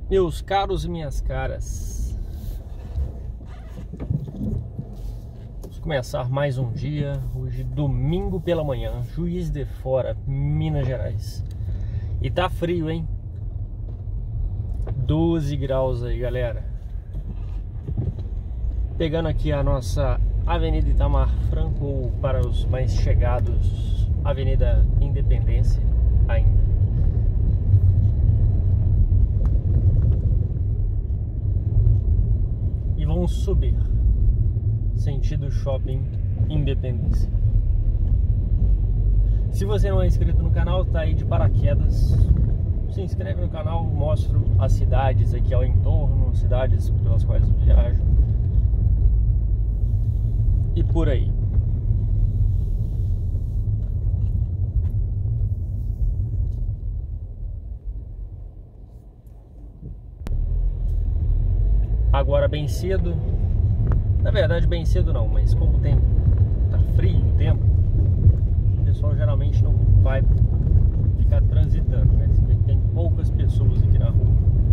Meus caros e minhas caras, vamos começar mais um dia. Hoje, domingo pela manhã, Juiz de Fora, Minas Gerais. E tá frio, hein? 12 graus aí, galera. Pegando aqui a nossa Avenida Itamar Franco, ou para os mais chegados, Avenida Independência ainda. E vamos subir sentido Shopping Independência. Se você não é inscrito no canal, tá aí de paraquedas, se inscreve no canal, mostro as cidades aqui ao entorno, cidades pelas quais eu viajo e por aí. Agora bem cedo, na verdade bem cedo não, mas como tá frio o tempo, o pessoal geralmente não vai ficar transitando, né? Tem poucas pessoas aqui na rua.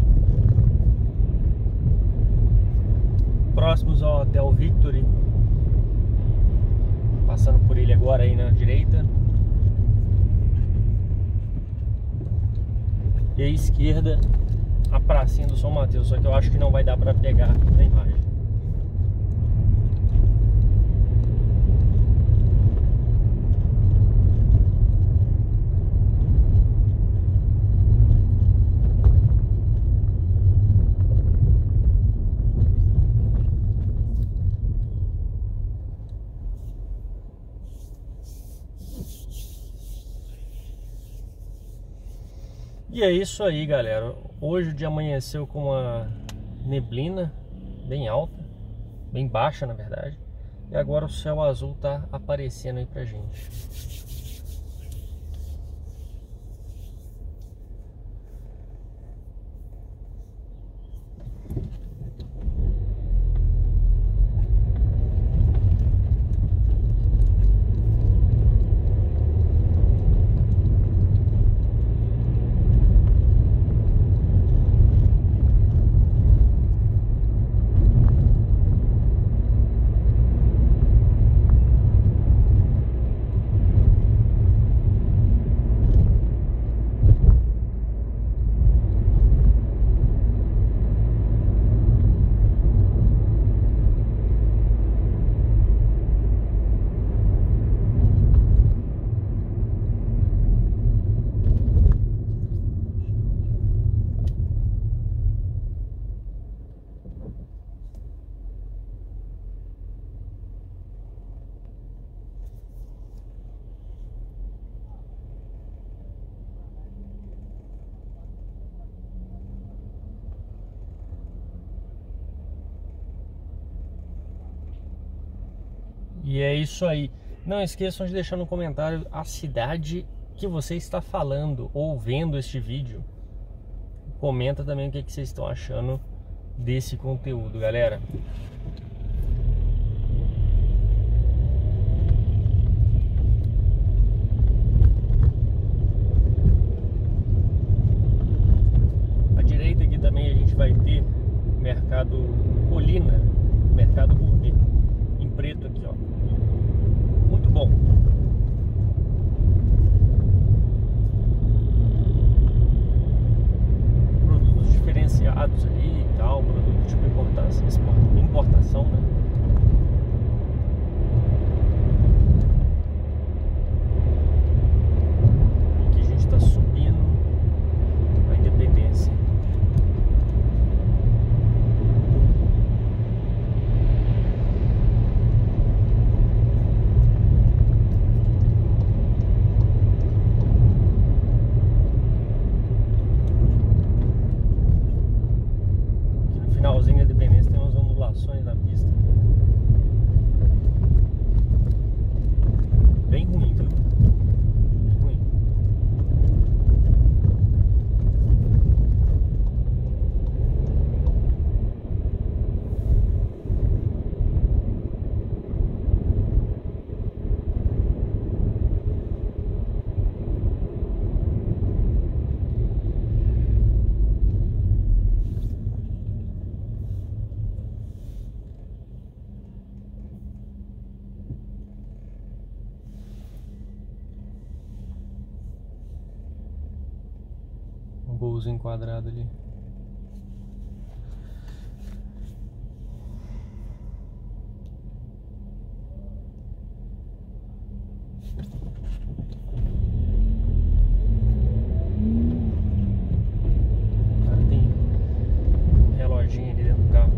Próximos ao Hotel Victory, passando por ele agora aí na direita. E à esquerda, a pracinha do São Mateus, só que eu acho que não vai dar pra pegar na imagem. E é isso aí, galera. Hoje o dia amanheceu com uma neblina bem alta, bem baixa na verdade. E agora o céu azul tá aparecendo aí pra gente. E é isso aí. Não esqueçam de deixar no comentário a cidade que você está falando ou vendo este vídeo. Comenta também o que vocês estão achando desse conteúdo, galera. À direita aqui também a gente vai ter o Mercado Colina, Mercado Gourmet, em preto aqui, ó. Muito bom. Produtos diferenciados ali e tal, produtos tipo importação, né? Aqui a gente está subindo a Independência. Finalzinho da Independência tem umas ondulações na pista. golzinho quadrado ali. Cara, tem um reloginho ali dentro do carro.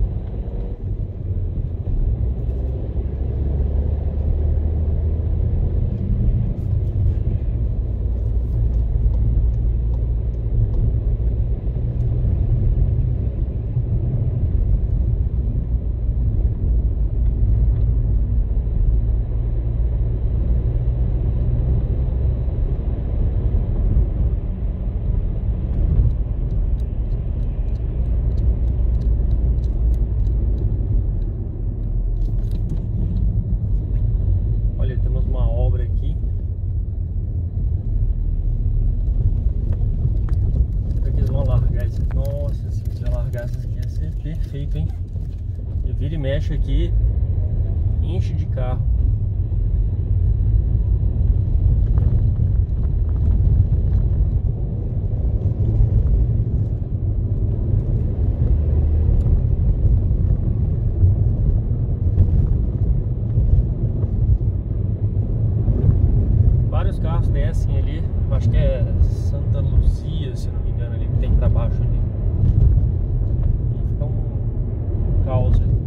Nossa, se quiser largar essa aqui ia ser perfeito, hein? E vira e mexe aqui, enche de carro. Vários carros descem ali, acho que é Santa Luzia, se não me engano, ali que tem pra baixo ali. E fica um caos ali.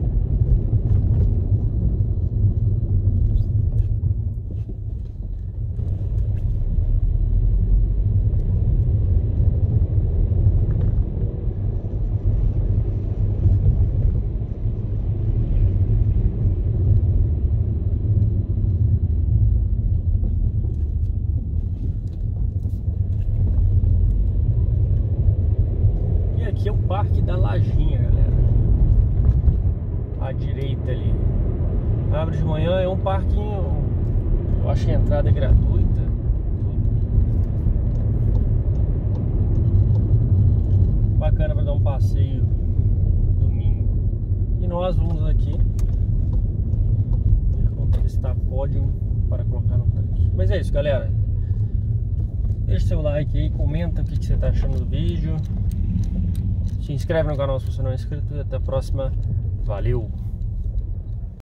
Aqui é o Parque da Lajinha, galera. À direita ali. Abre de manhã, é um parquinho. Eu acho que a entrada é gratuita. Bacana para dar um passeio domingo. E nós vamos aqui ver quanto está pódio para colocar no tanque. Mas é isso, galera. Deixa seu like aí, comenta o que você está achando do vídeo. Se inscreve no canal se você não é inscrito e até a próxima. Valeu!